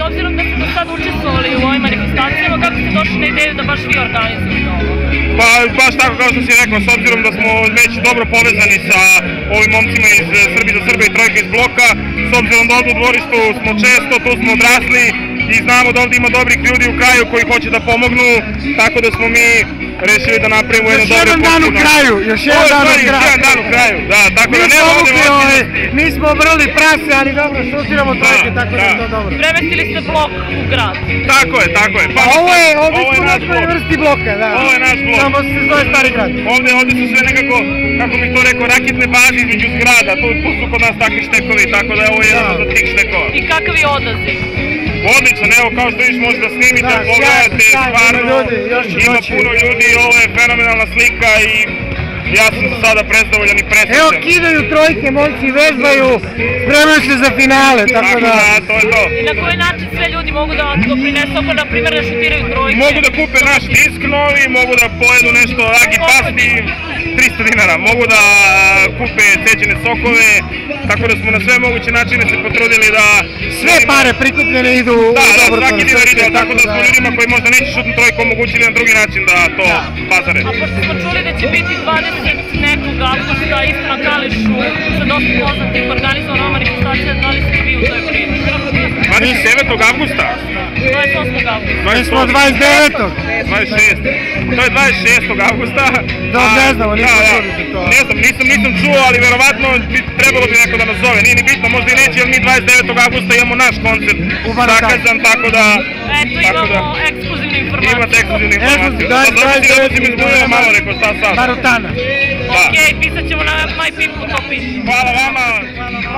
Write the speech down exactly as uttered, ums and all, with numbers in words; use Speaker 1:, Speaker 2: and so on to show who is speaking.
Speaker 1: obzirom da ste do sad učestvovali u ovim manifestacijama, kako ste došli na ideju da baš vi organizujete ovo?
Speaker 2: Pa baš tako kao što si rekao, s obzirom da smo već dobro povezani sa ovim momcima iz Srbi za Srbe i Trojka iz bloka, s obzirom da ovdje u dvorištu smo često, tu smo odrasli i znamo da ovdje ima dobrih ljudi u kraju koji hoće da pomognu, tako da smo mi rešili da napravimo jedno dobro
Speaker 3: posljedno. Još jedan dan u kraju, još jedan dan u kraju.
Speaker 2: Još jedan dan u kraju, da, tako da nema ovdje moćnosti.
Speaker 3: Mi smo obrali prase, ali dobro, šutiramo trojke, tako da je to dobro.
Speaker 1: Premestili ste blok u grad.
Speaker 2: Tako je, tako je.
Speaker 3: Pa ovo je, ovdje smo na svoj vrsti bloka, da.
Speaker 2: Ovo je naš blok.
Speaker 3: Samo se zove Stari grad.
Speaker 2: Ovdje, ovdje su sve nekako, kako bih to rekao, raketne baze između zgrada, tu, tu su kod nas takvi štekovi, tako da je ovo jedan od tih štekova.
Speaker 1: I kakav je odaziv?
Speaker 2: Odličan, evo kao što vidiš možete da snimite, pogledajte, stvarno ima puno ljudi, ovo je fenomenalna slika i ja sam za sada prezadovoljan i presrećan.
Speaker 3: Evo kidaju trojke, momci vežbaju, spremaju se za finale, tako da...
Speaker 2: to je to.
Speaker 1: I na koji način sve ljudi mogu da doprinesu, ako na primjer da šutiraju trojke?
Speaker 2: Mogu da kupe naš disk novi, mogu da pojedu nešto ragi pasti, tristo dinara, mogu da kupe ceđene sokove, tako da smo na sve moguće načine se potrudili da...
Speaker 3: Sve pare prikupljene idu u
Speaker 2: dobro. Da,
Speaker 3: dobro.
Speaker 2: da, svaki dinar ide, tako da smo ljudima koji možda neće šutnu trojku omogućili na drugi način da to pazare.
Speaker 1: A pošto smo čuli da će biti dvadeset nekog avgusta isto na Kališu sa dosta poznatih organizovana manifestacija, da li ste vi u toj priči?
Speaker 2: dvadeset devetog avgusta?
Speaker 1: dvadeset osmog avgusta.
Speaker 3: Mi smo dvadeset devetog
Speaker 2: dvadeset šestog To je dvadeset šestog avgusta.
Speaker 3: Da, ne znamo, nismo čuli za to.
Speaker 2: Ne znam, nisam, nisam čuo, ali verovatno trebalo bi neko da nas zove. Nije ni bitno, možda i neće, jer mi dvadeset devetog avgusta imamo naš koncert zakazan, tako da...
Speaker 1: Eto, imamo ekskluzivnu informaciju.
Speaker 2: Imate ekskluzivnu informaciju.
Speaker 3: Da,
Speaker 2: dvadeset devetog mi zbunio malo, rekao šta sad.
Speaker 3: Barutana.
Speaker 1: Okej, pisat ćemo na My People to piše.
Speaker 2: Hvala vama.